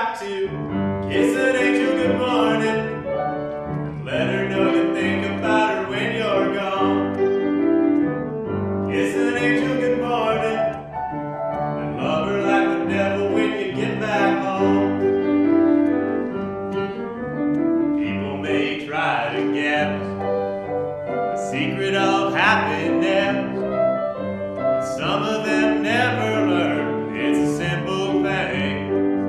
got to kiss an angel good morning and let her know you think about her when you're gone. Kiss an angel good morning and love her like the devil when you get back home. People may try to guess the secret of happiness, but some of them never learn. It's a simple thing.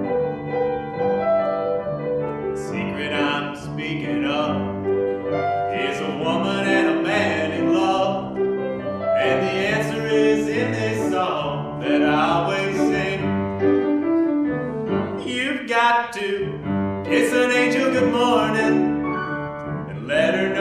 The secret I'm speaking of is a woman and a man in love, and the answer is in this song that I always sing. You've got to kiss an angel good morning and let her